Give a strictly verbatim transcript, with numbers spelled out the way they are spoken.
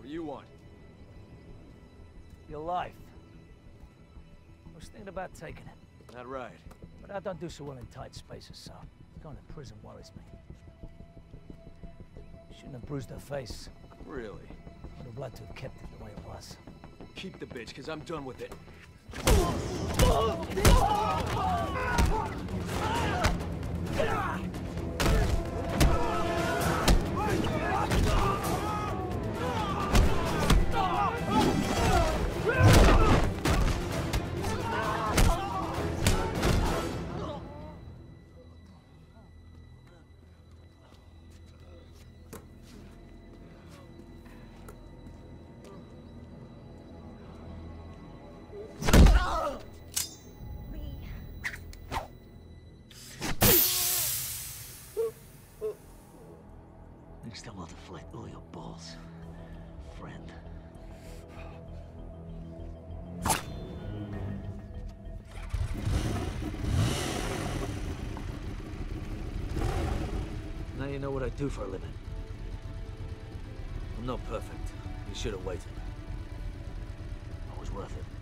What do you want? Your life. I was thinking about taking it. Not right. But I don't do so well in tight spaces, so going to prison worries me. Shouldn't have bruised her face. Really? Would have liked to have kept it the way it was. Keep the bitch, because I'm done with it. Next time I'll deflate all your balls, friend. Now you know what I do for a living. I'm not perfect. You should have waited. I was worth it.